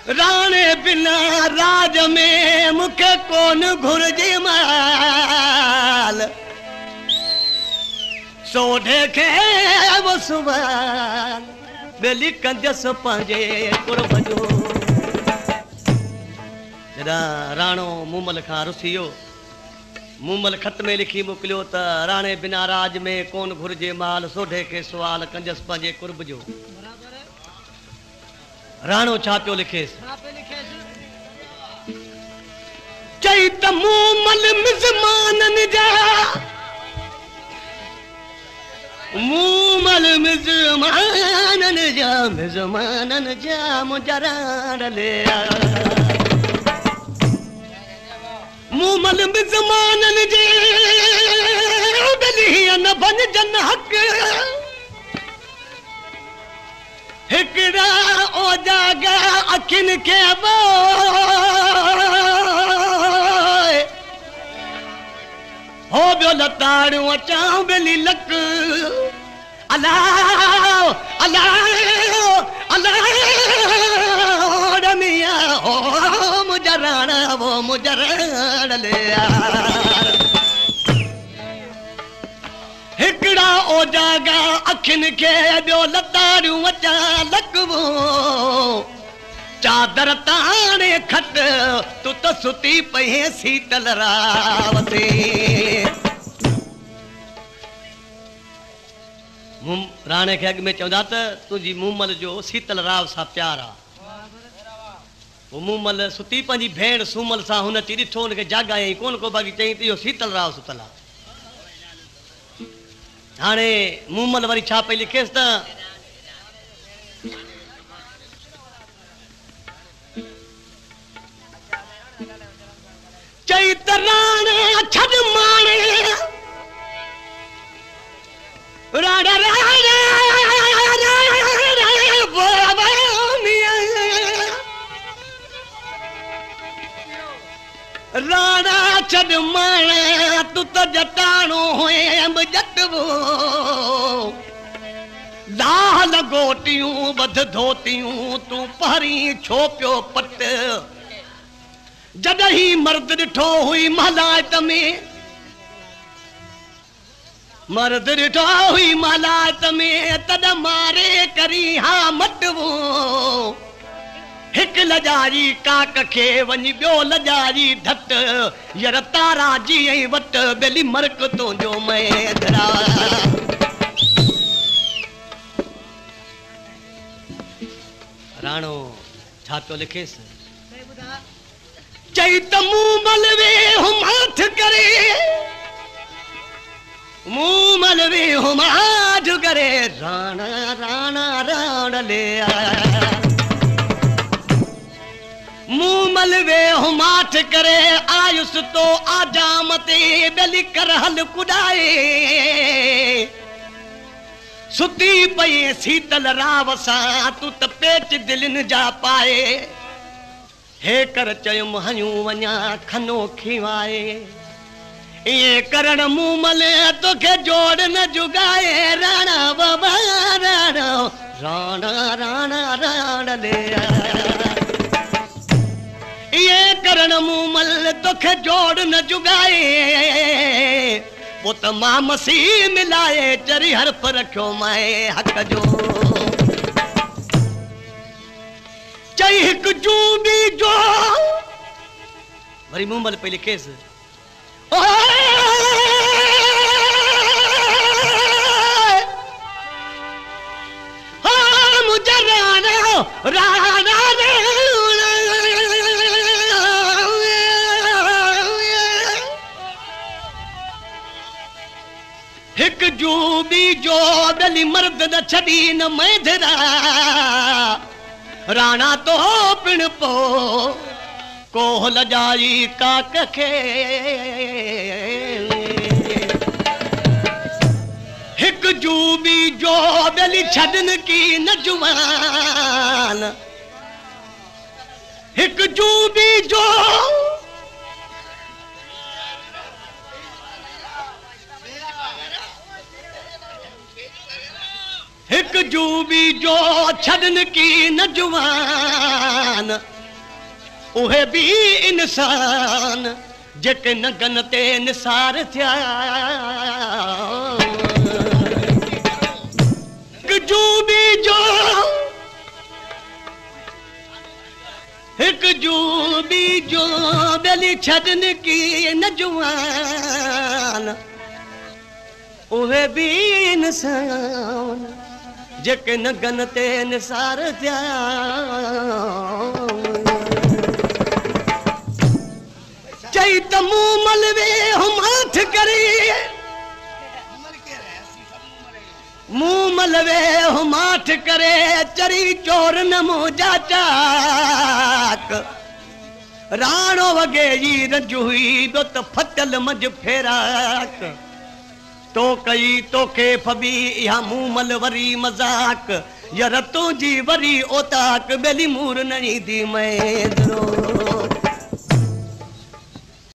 राणे बिना राज में मुखे कोन घुर्जे माल सोढे खे वो सुवाल बेली कंजस पंहिंजे कुर्ब जो जॾहिं राणो मूमल खां रुसी वियो मूमल खत में लिखी मोकिलियो त राणे बिना राज में कोन घुर्जे माल सोढे खे सुवाल कंजस पंहिंजे कुर्ब जो राणो छा पियो लिखेसि चई त मूमल मिज़माननि जा मूमल मिज़माननि जा मुंहिंजा राण ले मूमल मिज़माननि जे बिलीअ न बनजन हक़ हिकड़ा ओ जागा अखिन के वो हो बियो लताड़ू अचां बेली लक अल्लाह अल्लाह अल्लाह रमिया हो मुजराना वो मुजरान ले हिकड़ा ओ जागा अखिन के बियो लताड़ू अचा लकवो चादर ताणे खट तू त सुती पई सीतल रावते राणे खे अॻ में चवंदा त तुंहिंजी मूमल जो शीतल राव सां प्यार आहे वो मूमल सुती पंहिंजी भेण सूमल सां हुन अची ॾिठो हुनखे जाॻायईं कोन को बाक़ी चई त इहो शीतल राव सुतल आहे हाणे मूमल वरी छा पई लिखेसि त चई त राणे छॾ माणे राणा राणा छॾ माणे तू त जटाणो हुएम जटवो लाल गोटियूं बध धोतियूं तूं पहरी छो पियो पट जॾहिं मर्द ॾिठो हुई महलात में मर्द ॾिठो हुई महलात में तॾ मारे करी हा मटवो हिकु लजारी काक खे वञी ॿियो लजारी धट यार तारा जी ऐं वट बेली मर्क तुंहिंजो मैदरा राणो छा पियो लिखेसि चई त मूमल वे हुमाठ करे मूमल वे हुमाठ करे राणा राणा राण ले मूमल वे हुमाठ करे आयुस तो आजाम ते बेली कर हल कुॾाए सुती पई शीतल राव सां तू त पेच दिलनि जा पाए हे कर चयुम हयूं वञा खनो खिवाए ये करण मूमल तोखे जोड़ न जुगाए राणा बाबा राणा राणा राणा राण ले ये करण मूमल तोखे जोड़ न जुगाए वो त मां मसीह मिलाए चरी हरफ रखियो माए हक जो चई हिकु जूं बि जो वरी मूमल पई लिखेसि मुंहिंजा राणा राणा हिकु जूं बि जो बेली मर्द न छॾी न मैदरा राणा तो पिण पो कोह लजाई काक खे हिकु जूं बि जो बेली छॾनि की न जुवान हिकु जूं बि जो हिकु जूं बि जो छॾनि की न जुवान उहे भी इंसान जेके नगन ते निसार थिया एक जूबी जो बेली छडन की नजवान उहे भी इंसान जेके नगन ते निसार थिया चई त मुंह मलवे हम हाथ करे मुंह मलवे हम हाथ करे चरी चोर नमो जाचाक राणो वगे जी रंजू हुई दो त फटल मज फेराक तो कई तो के फबी या मुंह मल वरी मजाक यार तू जी वरी ओताक बेली मूर नहीं दी मैं